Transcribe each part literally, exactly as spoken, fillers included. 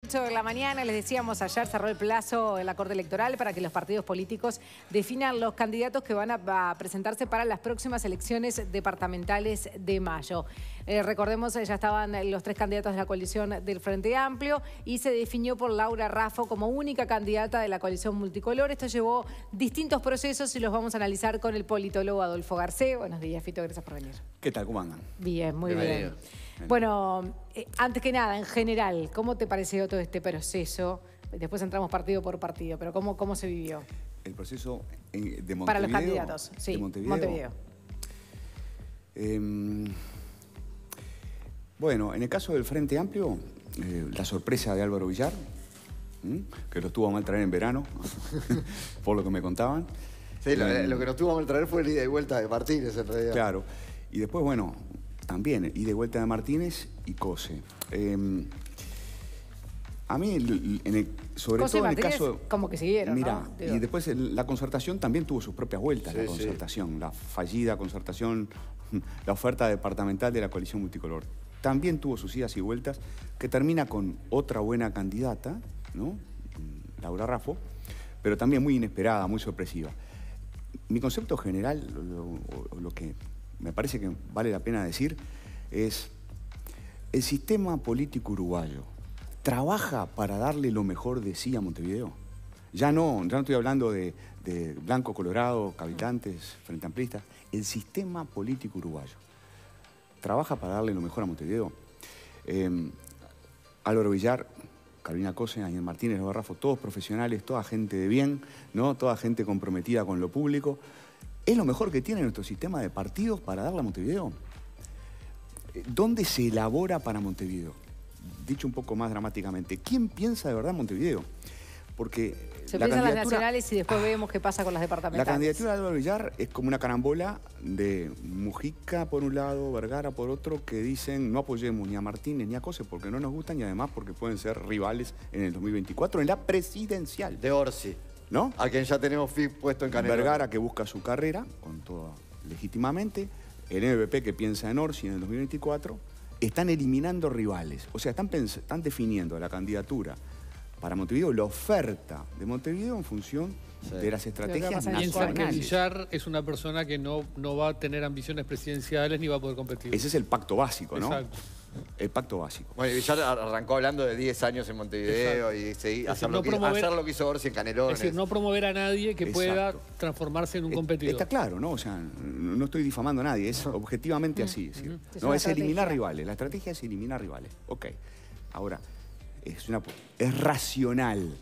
ocho de la mañana. Les decíamos, ayer cerró el plazo en la Corte Electoral para que los partidos políticos definan los candidatos que van a, a presentarse para las próximas elecciones departamentales de mayo. Eh, recordemos, ya estaban los tres candidatos de la coalición del Frente Amplio y se definió por Laura Raffo como única candidata de la coalición multicolor. Esto llevó distintos procesos y los vamos a analizar con el politólogo Adolfo Garcés. Buenos días, Fito, gracias por venir. ¿Qué tal? ¿Cómo andan? Bien, muy bien. Bienvenido. Bueno, eh, antes que nada, en general, ¿cómo te pareció todo este proceso? Después entramos partido por partido, pero ¿cómo, cómo se vivió? El proceso en, de Montevideo. Para los candidatos, sí, de Montevideo. Montevideo. Eh, bueno, en el caso del Frente Amplio, eh, la sorpresa de Álvaro Villar, ¿m? que lo estuvo a mal traer en verano, por lo que me contaban. Sí, lo, eh, lo que nos tuvo a mal traer fue el ida y vuelta de Martínez, en realidad. Claro. Y después, bueno, también ida y vuelta de Martínez y Cose. Eh, a mí, en el, sobre Cose todo en el Martínez, caso... como que siguieron, Mira, ¿no? y después el, la concertación también tuvo sus propias vueltas, Sí, la concertación, sí. La fallida concertación, la oferta departamental de la coalición multicolor. También tuvo sus idas y vueltas, que termina con otra buena candidata, ¿no? Laura Raffo, pero también muy inesperada, muy sorpresiva. Mi concepto general, lo, lo que me parece que vale la pena decir, es el sistema político uruguayo trabaja para darle lo mejor de sí a Montevideo. Ya no, ya no estoy hablando de, de blanco, colorado, cavitantes, frente amplistas. El sistema político uruguayo trabaja para darle lo mejor a Montevideo. Eh, Álvaro Villar, Carolina Cose, Daniel Martínez, Laura Raffo, todos profesionales, toda gente de bien, ¿no? Toda gente comprometida con lo público. Es lo mejor que tiene nuestro sistema de partidos para darle a Montevideo. ¿Dónde se elabora para Montevideo? Dicho un poco más dramáticamente, ¿quién piensa de verdad en Montevideo? Porque se la piensan las nacionales y después vemos qué pasa con las departamentales. La candidatura de Álvaro Villar es como una carambola de Mujica por un lado, Vergara por otro, que dicen no apoyemos ni a Martínez ni a Cose porque no nos gustan y además porque pueden ser rivales en el dos mil veinticuatro en la presidencial. De Orsi, ¿no? A quien ya tenemos F I P puesto en Canelones. Vergara, que busca su carrera, con todo legítimamente. El M V P, que piensa en Orsi en el dos mil veinticuatro. Están eliminando rivales. O sea, están, están definiendo la candidatura para Montevideo, la oferta de Montevideo en función sí. de las estrategias nacionales. Piensa que Villar es una persona que no, no va a tener ambiciones presidenciales ni va a poder competir. Ese es el pacto básico, ¿no? Exacto. El pacto básico. Bueno, Villar arrancó hablando de diez años en Montevideo. Exacto. y seguí, hacer, decir, no lo que, promover, hacer lo que hizo Orsi en Canelones. Es decir, no promover a nadie que Exacto. pueda transformarse en un competidor. Está claro, ¿no? O sea, no estoy difamando a nadie, es objetivamente así. Es, decir, es, no, es estrategia. eliminar rivales. La estrategia es eliminar rivales. Ok. Ahora, es, una, es racional,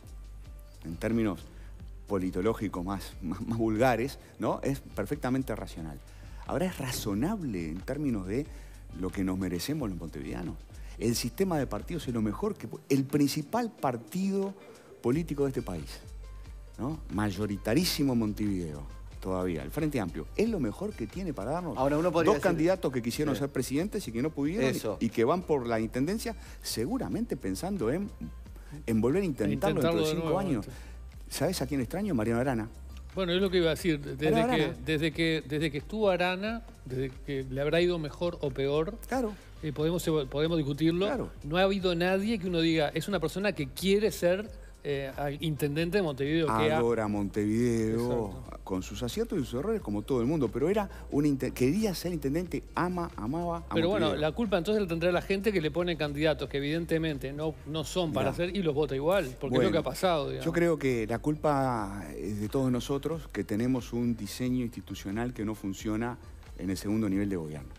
en términos politológicos más, más, más vulgares, ¿no? Es perfectamente racional. Ahora, es razonable en términos de lo que nos merecemos los montevideanos. El sistema de partidos es lo mejor que... El principal partido político de este país, ¿no? Mayoritarísimo en Montevideo, todavía, el Frente Amplio, es lo mejor que tiene para darnos. Ahora uno podría dos decir... candidatos que quisieron sí. ser presidentes y que no pudieron y, y que van por la intendencia, seguramente pensando en, en volver a intentarlo, intentarlo dentro de, de cinco nuevo, años. ¿Sabes a quién extraño? Mariano Arana. Bueno, es lo que iba a decir. Desde que, desde, que, desde que estuvo Arana, desde que le habrá ido mejor o peor, claro. eh, podemos, podemos discutirlo. Claro. No ha habido nadie que uno diga, es una persona que quiere ser eh, intendente de Montevideo. Adora que ha... Montevideo, exacto. Con sus aciertos y sus errores, como todo el mundo. Pero era un quería ser intendente, ama, amaba a Pero Montevideo. bueno, la culpa entonces la tendrá la gente que le pone candidatos que evidentemente no, no son para hacer y los vota igual, porque bueno, es lo que ha pasado. Digamos. Yo creo que la culpa es de todos nosotros, que tenemos un diseño institucional que no funciona en el segundo nivel de gobierno.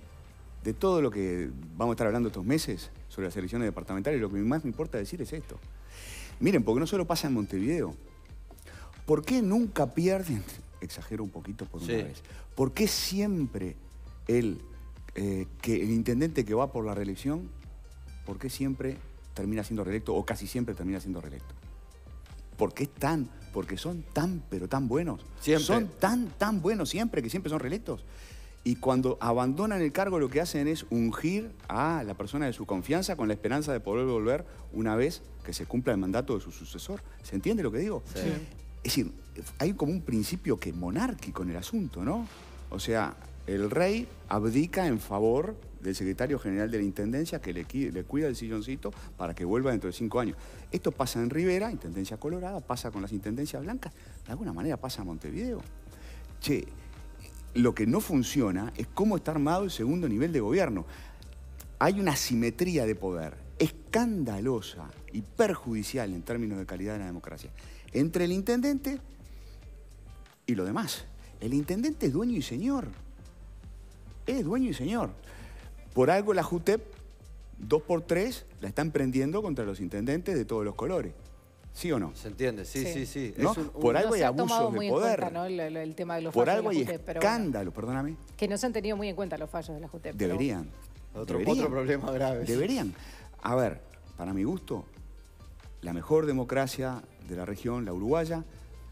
De todo lo que vamos a estar hablando estos meses sobre las elecciones departamentales, lo que más me importa decir es esto. Miren, porque no solo pasa en Montevideo. ¿Por qué nunca pierden? Exagero un poquito por una sí. vez. ¿Por qué siempre el, eh, que el intendente que va por la reelección, por qué siempre termina siendo reelecto o casi siempre termina siendo reelecto? ¿Por qué tan? Porque son tan, pero tan buenos. Siempre. Son tan, tan buenos siempre, que siempre son reelectos. Y cuando abandonan el cargo, lo que hacen es ungir a la persona de su confianza con la esperanza de poder volver una vez que se cumpla el mandato de su sucesor. ¿Se entiende lo que digo? Sí. Es decir, hay como un principio que monárquico en el asunto, ¿no? O sea, el rey abdica en favor del secretario general de la Intendencia que le, le cuida el silloncito para que vuelva dentro de cinco años. Esto pasa en Rivera, Intendencia Colorada, pasa con las Intendencias Blancas, de alguna manera pasa en Montevideo. Che, lo que no funciona es cómo está armado el segundo nivel de gobierno. Hay una asimetría de poder escandalosa y perjudicial en términos de calidad de la democracia entre el intendente y lo demás. El intendente es dueño y señor. Es dueño y señor. Por algo la JUTEP, dos por tres, la está emprendiendo contra los intendentes de todos los colores. ¿Sí o no? Se entiende, sí, sí, sí. sí. ¿No? Es un, un... Por algo no hay se ha abusos tomado de muy poder. En cuenta, ¿no? el, el, el tema de los Por fallos algo de la hay JUTEP, pero escándalo, bueno, perdóname. que no se han tenido muy en cuenta los fallos de la JUTEP. Deberían. Pero... Otro, Deberían. otro problema grave. Deberían. A ver, para mi gusto, la mejor democracia de la región, la uruguaya,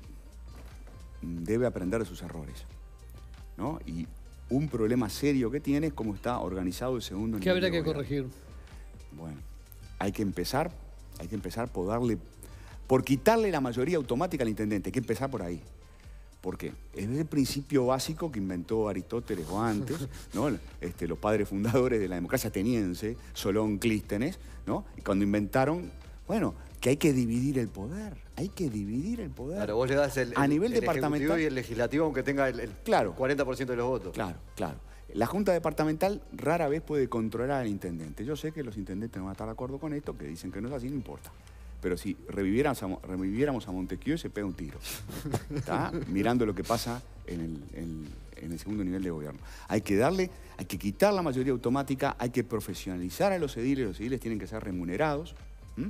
debe aprender de sus errores, ¿no? Y un problema serio que tiene es cómo está organizado el segundo nivel. ¿Qué habría de que gobierno. corregir? Bueno, hay que empezar, hay que empezar por darle, por quitarle la mayoría automática al intendente, hay que empezar por ahí. ¿Por qué? Es el principio básico que inventó Aristóteles o antes, ¿no? Este, los padres fundadores de la democracia ateniense, Solón, Clístenes, ¿no? Y cuando inventaron, bueno, que hay que dividir el poder, hay que dividir el poder. Claro, vos le das el, a el, nivel el departamental ejecutivo y el legislativo, aunque tenga el, el claro, cuarenta por ciento de los votos. Claro, claro. La Junta Departamental rara vez puede controlar al intendente. Yo sé que los intendentes no van a estar de acuerdo con esto, que dicen que no es así, no importa. Pero si reviviéramos a, reviviéramos a Montesquieu, se pega un tiro. ¿Está? Mirando lo que pasa en el, en, en el segundo nivel de gobierno. Hay que darle, hay que quitar la mayoría automática, hay que profesionalizar a los ediles, los ediles tienen que ser remunerados. ¿Mm?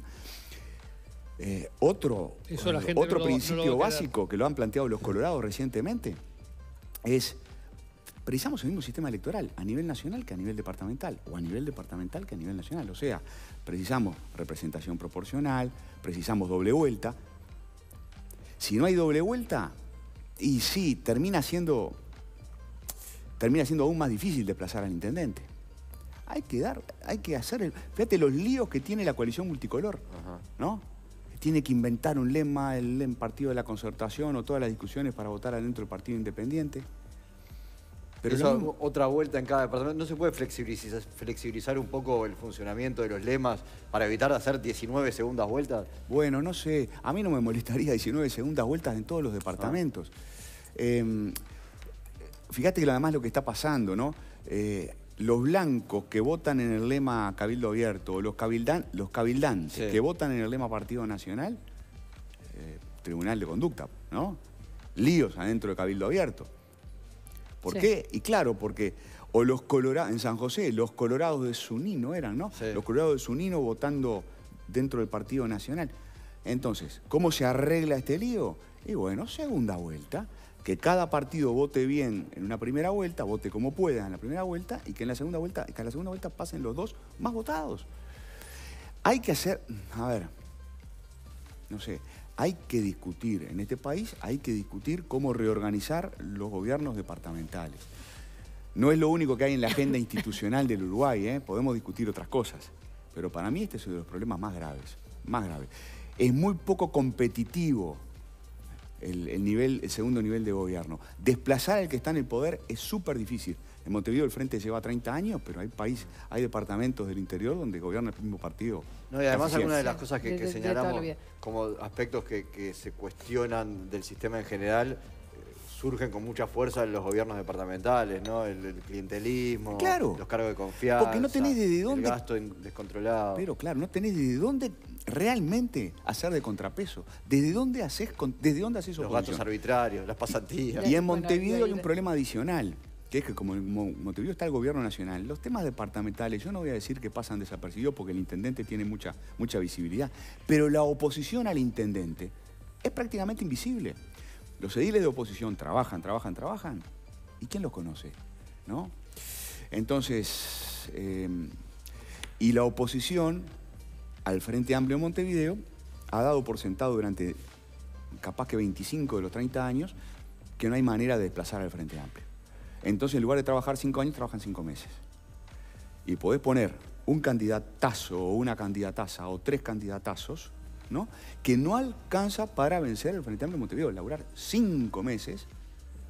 Eh, otro Eso la gente otro no lo, principio no lo básico que lo han planteado los colorados recientemente es, precisamos el mismo sistema electoral a nivel nacional que a nivel departamental, o a nivel departamental que a nivel nacional. O sea, precisamos representación proporcional, precisamos doble vuelta. Si no hay doble vuelta, y sí, termina siendo, termina siendo aún más difícil desplazar al intendente. Hay que dar, hay que hacer, el, fíjate los líos que tiene la coalición multicolor, Ajá. ¿no? Tiene que inventar un lema, el lema partido de la concertación o todas las discusiones para votar adentro del partido independiente. Pero eso, otra vuelta en cada departamento. ¿No se puede flexibilizar, flexibilizar un poco el funcionamiento de los lemas para evitar hacer diecinueve segundas vueltas? Bueno, no sé. A mí no me molestaría diecinueve segundas vueltas en todos los departamentos. Ah. Eh, fíjate que además lo que está pasando, ¿no? Eh, los blancos que votan en el lema Cabildo Abierto, o los, cabildan, los cabildantes sí. que votan en el lema Partido Nacional, eh, Tribunal de Conducta, ¿no? Líos adentro de Cabildo Abierto. ¿Por sí. qué? Y claro, porque o los colorados, en San José, los colorados de Zunino eran, ¿no? Sí. Los colorados de Zunino votando dentro del Partido Nacional. Entonces, ¿cómo se arregla este lío? Y bueno, segunda vuelta. Que cada partido vote bien en una primera vuelta, vote como pueda en la primera vuelta, y que en la segunda vuelta, que en la segunda vuelta pasen los dos más votados. Hay que hacer, a ver, no sé, hay que discutir, en este país hay que discutir cómo reorganizar los gobiernos departamentales. No es lo único que hay en la agenda institucional del Uruguay, ¿eh? Podemos discutir otras cosas, pero para mí este es uno de los problemas más graves, más graves. Es muy poco competitivo El, el, nivel, el segundo nivel de gobierno. Desplazar al que está en el poder es súper difícil. En Montevideo el Frente lleva treinta años, pero hay país, hay departamentos del interior donde gobierna el mismo partido. No, y además algunas de las cosas que, de, que de, señalamos de como aspectos que, que se cuestionan del sistema en general, eh, surgen con mucha fuerza en los gobiernos departamentales, ¿no? El, el clientelismo, claro, los cargos de confianza, porque no tenés desde dónde, el gasto descontrolado. Pero claro, no tenés desde dónde realmente hacer de contrapeso. ¿Desde dónde haces, desde dónde haces Los oposición? gastos arbitrarios, las pasantías. Y en Montevideo hay un problema adicional, que es que como en Montevideo está el gobierno nacional, los temas departamentales, yo no voy a decir que pasan desapercibidos porque el intendente tiene mucha, mucha visibilidad, pero la oposición al intendente es prácticamente invisible. Los ediles de oposición trabajan, trabajan, trabajan, ¿y quién los conoce? ¿No? Entonces, eh, y la oposición al Frente Amplio de Montevideo ha dado por sentado durante capaz que veinticinco de los treinta años que no hay manera de desplazar al Frente Amplio. Entonces, en lugar de trabajar cinco años, trabajan cinco meses. Y podés poner un candidatazo o una candidataza o tres candidatazos, ¿no? Que no alcanza para vencer el Frente Amplio de Montevideo. Laburar cinco meses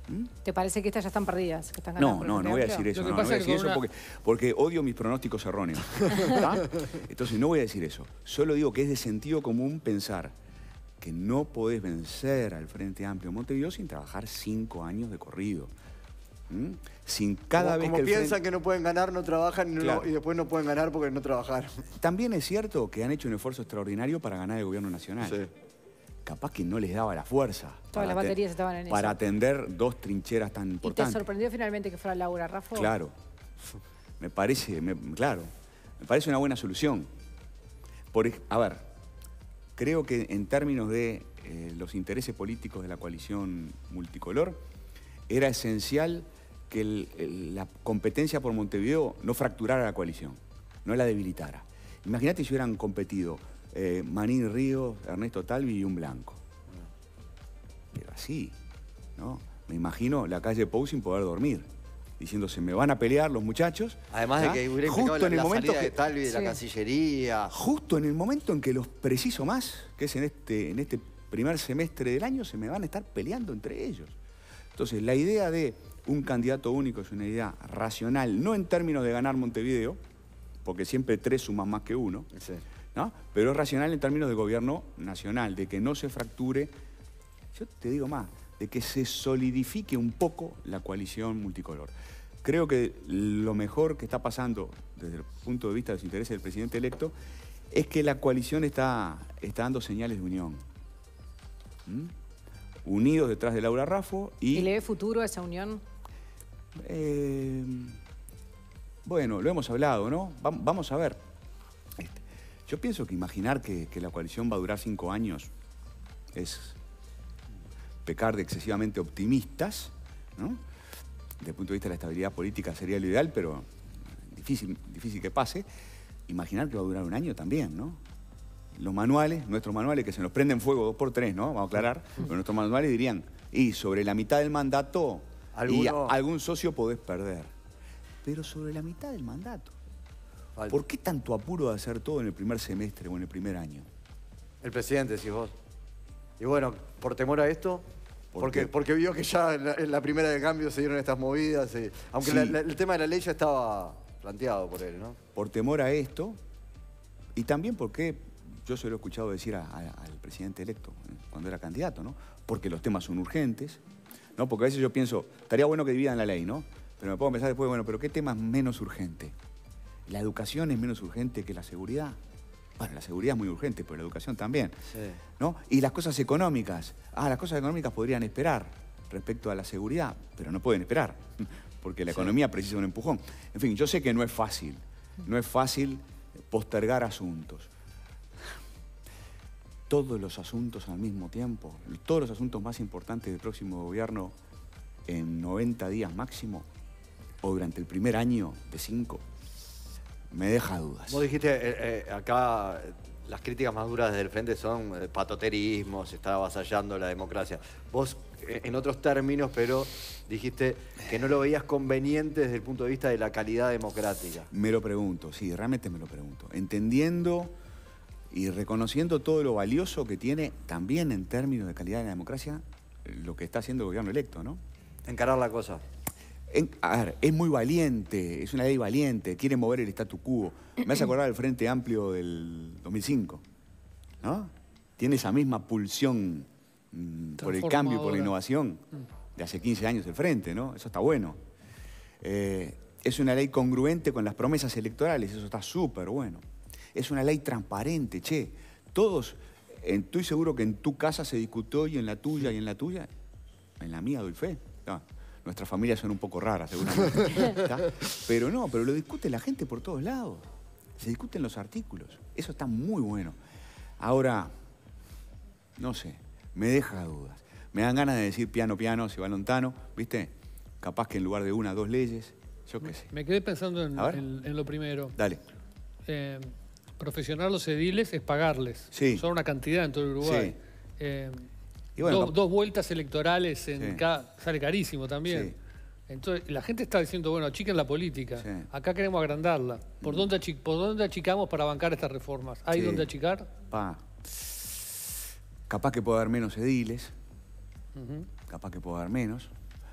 ¿Mm? ¿Te parece que estas ya están perdidas? Que están No, no, no voy a decir eso. No, no voy a decir eso una... porque, porque odio mis pronósticos erróneos. Entonces no voy a decir eso. Solo digo que es de sentido común pensar que no podés vencer al Frente Amplio de Montevideo sin trabajar cinco años de corrido. ¿Mm? Sin cada como, vez como que el piensan frente... que no pueden ganar, no trabajan y, no, claro. y después no pueden ganar porque no trabajaron. También es cierto que han hecho un esfuerzo extraordinario para ganar el gobierno nacional. Sí. Capaz que no les daba la fuerza. Todas las baterías estaban en eso. Para atender dos trincheras tan importantes. ¿Y te sorprendió finalmente que fuera Laura Raffo? Claro. Me parece, me, claro, me parece una buena solución. Por, a ver, creo que en términos de eh, los intereses políticos de la coalición multicolor, era esencial que el, el, la competencia por Montevideo no fracturara la coalición, no la debilitara. Imagínate si hubieran competido eh, Manín Ríos, Ernesto Talvi y un blanco. Pero así, ¿no? Me imagino la calle Pou sin poder dormir, diciendo se me van a pelear los muchachos. Además ¿ah? de que hubiera justo la, en el la momento salida que, de Talvi de sí. la Cancillería. Justo en el momento en que los preciso más, que es en este, en este primer semestre del año, se me van a estar peleando entre ellos. Entonces, la idea de un candidato único es una idea racional, no en términos de ganar Montevideo, porque siempre tres suman más que uno, sí. ¿no? Pero es racional en términos de gobierno nacional, de que no se fracture, yo te digo más, de que se solidifique un poco la coalición multicolor. Creo que lo mejor que está pasando desde el punto de vista de los intereses del presidente electo es que la coalición está, está dando señales de unión. ¿Mm? Unidos detrás de Laura Raffo y... ¿Y le ve futuro a esa unión? Eh, bueno, lo hemos hablado, ¿no? Va, vamos a ver. Este, yo pienso que imaginar que, que la coalición va a durar cinco años es pecar de excesivamente optimistas, ¿no? Desde el punto de vista de la estabilidad política sería lo ideal, pero difícil, difícil que pase. Imaginar que va a durar un año también, ¿no? Los manuales, nuestros manuales que se nos prenden fuego dos por tres, ¿no? Vamos a aclarar. Pero nuestros manuales dirían, y sobre la mitad del mandato, ¿Alguno? y a, algún socio podés perder. Pero sobre la mitad del mandato. Falta. ¿Por qué tanto apuro de hacer todo en el primer semestre o en el primer año? El presidente, decís vos. Y bueno, por temor a esto, ¿Por porque, porque vio que ya en la, en la primera de cambio se dieron estas movidas. Y, aunque sí. la, la, el tema de la ley ya estaba planteado por él, ¿no? Por temor a esto, y también porque... Yo se lo he escuchado decir a, a, al presidente electo ¿eh? cuando era candidato, ¿no? Porque los temas son urgentes, ¿no? Porque a veces yo pienso, estaría bueno que dividan la ley, ¿no? Pero me puedo pensar después, bueno, ¿pero qué tema es menos urgente? ¿La educación es menos urgente que la seguridad? Bueno, la seguridad es muy urgente, pero la educación también, sí. ¿no? Y las cosas económicas. Ah, las cosas económicas podrían esperar respecto a la seguridad, pero no pueden esperar, porque la sí. economía precisa un empujón. En fin, yo sé que no es fácil, no es fácil postergar asuntos. Todos los asuntos al mismo tiempo, todos los asuntos más importantes del próximo gobierno en noventa días máximo, o durante el primer año de cinco, me deja dudas. Vos dijiste, eh, eh, acá las críticas más duras desde el frente son eh, patoterismo, se está avasallando la democracia. Vos, eh, en otros términos, pero dijiste que no lo veías conveniente desde el punto de vista de la calidad democrática. Me lo pregunto, sí, realmente me lo pregunto. Entendiendo... y reconociendo todo lo valioso que tiene, también en términos de calidad de la democracia, lo que está haciendo el gobierno electo, ¿no? Encarar la cosa. En, a ver, es muy valiente, es una ley valiente, quiere mover el statu quo. Me hace acordar del Frente Amplio del dos mil cinco, ¿no? Tiene esa misma pulsión mmm, por el cambio y por la innovación de hace quince años el Frente, ¿no? Eso está bueno. Eh, es una ley congruente con las promesas electorales, eso está súper bueno. Es una ley transparente, che. Todos, en, estoy seguro que en tu casa se discutió y en la tuya y en la tuya. En la mía doy fe. No, nuestras familias son un poco raras, seguramente. Pero no, pero lo discute la gente por todos lados. Se discuten los artículos. Eso está muy bueno. Ahora, no sé, me deja dudas. Me dan ganas de decir piano, piano, se va lontano, ¿viste? Capaz que en lugar de una, dos leyes, yo qué sé. Me quedé pensando en, en, en lo primero. Dale. Eh, profesionar los ediles es pagarles. Sí. Son una cantidad en todo el Uruguay. Sí. Eh, y bueno, dos, dos vueltas electorales en sí. cada, sale carísimo también. Sí. Entonces, la gente está diciendo, bueno, achiquen la política. Sí. Acá queremos agrandarla. ¿Por, mm. dónde achic ¿Por dónde achicamos para bancar estas reformas? ¿Hay sí. dónde achicar? Pa. Capaz que puedo dar menos ediles. Uh-huh. Capaz que puedo dar menos.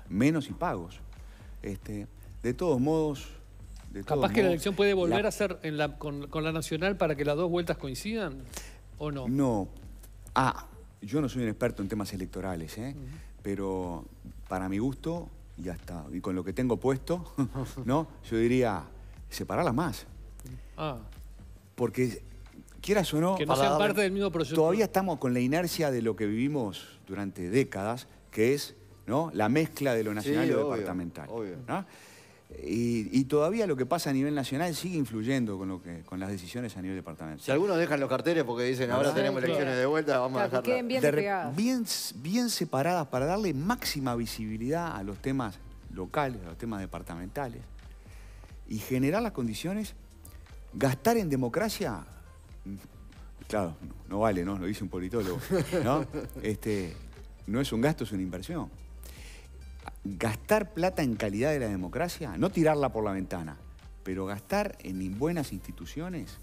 menos impagos. Este, de todos modos... De Capaz todos que la modos, elección puede volver la... a ser en la, con, con la nacional para que las dos vueltas coincidan, ¿o no? No. Ah, yo no soy un experto en temas electorales, ¿eh? Uh-huh. Pero para mi gusto, y hasta, y con lo que tengo puesto, ¿no? Yo diría, separarlas más. Ah. Porque, quieras o no... Que no sean darle... parte del mismo proceso. Todavía estamos con la inercia de lo que vivimos durante décadas, que es, ¿no?, la mezcla de lo nacional sí, y lo obvio, departamental. Obvio. ¿No? Y, y todavía lo que pasa a nivel nacional sigue influyendo con, lo que, con las decisiones a nivel departamental. Si algunos dejan los carteles porque dicen ahora sí, tenemos claro. elecciones de vuelta, vamos claro, a dejarlas. Bien, de, bien, bien separadas para darle máxima visibilidad a los temas locales, a los temas departamentales y generar las condiciones. Gastar en democracia, claro, no, no vale, ¿no? Lo dice un politólogo, ¿no? Este, no es un gasto, es una inversión. Gastar plata en calidad de la democracia, no tirarla por la ventana, pero gastar en buenas instituciones,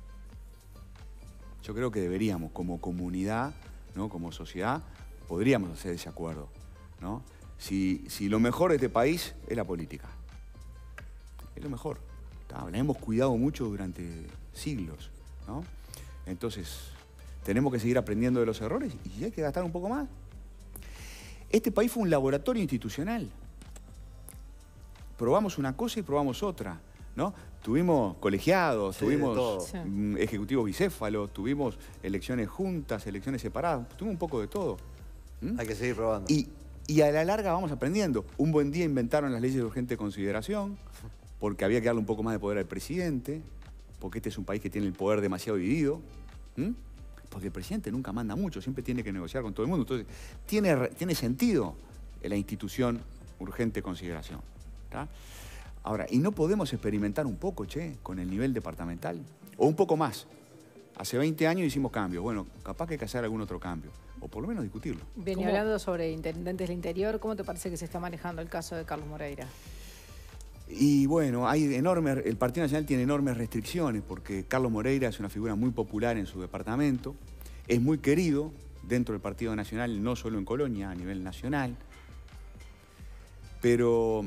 yo creo que deberíamos, como comunidad, ¿no?, como sociedad, podríamos hacer ese acuerdo, ¿no? Si, si lo mejor de este país es la política, es lo mejor. La hemos cuidado mucho durante siglos, ¿no? Entonces, tenemos que seguir aprendiendo de los errores y hay que gastar un poco más. Este país fue un laboratorio institucional. Probamos una cosa y probamos otra, ¿no? Tuvimos colegiados, sí, tuvimos sí. ejecutivos bicéfalos, tuvimos elecciones juntas, elecciones separadas, tuvimos un poco de todo. ¿Mm? Hay que seguir probando. Y, y a la larga vamos aprendiendo. Un buen día inventaron las leyes de urgente consideración, porque había que darle un poco más de poder al presidente, porque este es un país que tiene el poder demasiado dividido. ¿Mm? Porque el presidente nunca manda mucho, siempre tiene que negociar con todo el mundo. Entonces, tiene, tiene sentido la institución urgente consideración. ¿Tá? Ahora, y no podemos experimentar un poco, che, con el nivel departamental, o un poco más. Hace veinte años hicimos cambios. Bueno, capaz que hay que hacer algún otro cambio, o por lo menos discutirlo. Venía hablando sobre intendentes del interior. ¿Cómo te parece que se está manejando el caso de Carlos Moreira? Y bueno, hay enormes, el Partido Nacional tiene enormes restricciones porque Carlos Moreira es una figura muy popular en su departamento, es muy querido dentro del Partido Nacional, no solo en Colonia, a nivel nacional. Pero,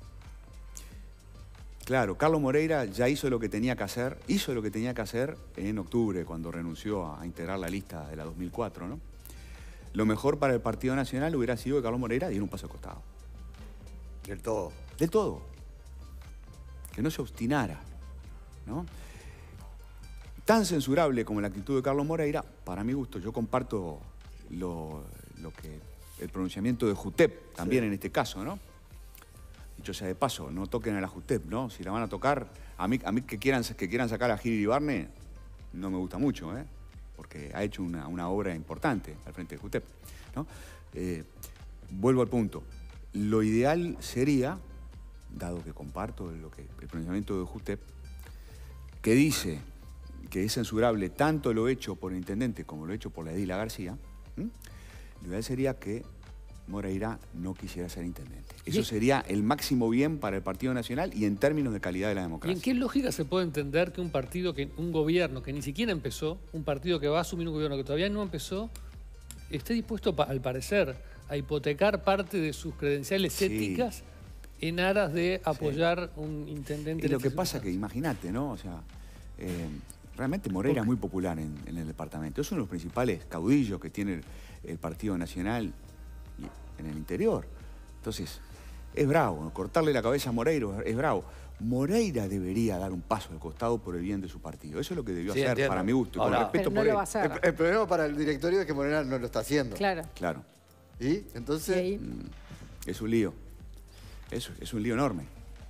claro, Carlos Moreira ya hizo lo que tenía que hacer, hizo lo que tenía que hacer en octubre, cuando renunció a integrar la lista de la dos mil cuatro, ¿no? Lo mejor para el Partido Nacional hubiera sido que Carlos Moreira diera un paso al costado. Del todo. Del todo. Que no se obstinara, ¿no? Tan censurable como la actitud de Carlos Moreira, para mi gusto, yo comparto lo, lo que, el pronunciamiento de Jutep, también sí. En este caso, ¿no? Dicho sea de paso, no toquen a la Jutep, ¿no? Si la van a tocar, a mí, a mí que, quieran, que quieran sacar a Gil Iribarne, no me gusta mucho, ¿eh? Porque ha hecho una, una obra importante al frente de Jutep, ¿no? Eh, vuelvo al punto. Lo ideal sería, dado que comparto lo que, el pronunciamiento de Jutep, que dice que es censurable tanto lo hecho por el intendente como lo hecho por la Edila García, ¿m? Lo ideal sería que Moreira no quisiera ser intendente. Eso sería el máximo bien para el Partido Nacional y en términos de calidad de la democracia. ¿Y en qué lógica se puede entender que un partido, que un gobierno que ni siquiera empezó, un partido que va a asumir un gobierno que todavía no empezó, esté dispuesto, al parecer, a hipotecar parte de sus credenciales sí. éticas en aras de apoyar sí. un intendente? Y lo que pasa que, imagínate, ¿no? O sea, eh, realmente Moreira es muy popular en, en el departamento. Es uno de los principales caudillos que tiene el, el Partido Nacional en el interior. Entonces, es bravo, ¿no? Cortarle la cabeza a Moreira es bravo. Moreira debería dar un paso al costado por el bien de su partido. Eso es lo que debió sí, hacer, entiendo. Para mi gusto. Ahora, con respeto no por lo él. Va a hacer. El, el problema para el directorio es que Moreira no lo está haciendo. Claro. Claro. ¿Y? Entonces... ¿Y ahí? Es un lío. Es, es un lío enorme.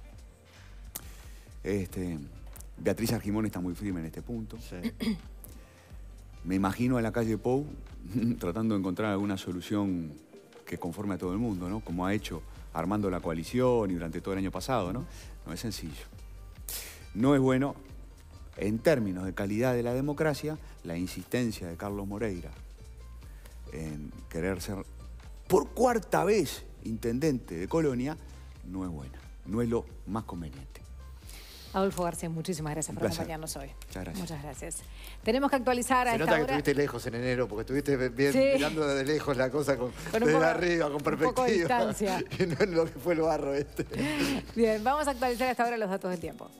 Este, Beatriz Argimón está muy firme en este punto. Sí. Me imagino a la calle Pou tratando de encontrar alguna solución que conforme a todo el mundo, ¿no? Como ha hecho armando la coalición y durante todo el año pasado, ¿no? No es sencillo. No es bueno, en términos de calidad de la democracia, la insistencia de Carlos Moreira en querer ser por cuarta vez intendente de Colonia no es buena, no es lo más conveniente. Adolfo Garcés, muchísimas gracias Un por placer. acompañarnos hoy. Muchas gracias. Muchas gracias. Tenemos que actualizar a Se esta nota que hora. estuviste lejos en enero, porque estuviste bien Sí. mirando desde lejos la cosa con, Con un desde poco- arriba, con un poco de perspectiva. distancia. Y no en lo que fue el barro este. Bien, vamos a actualizar a esta hora los datos del tiempo.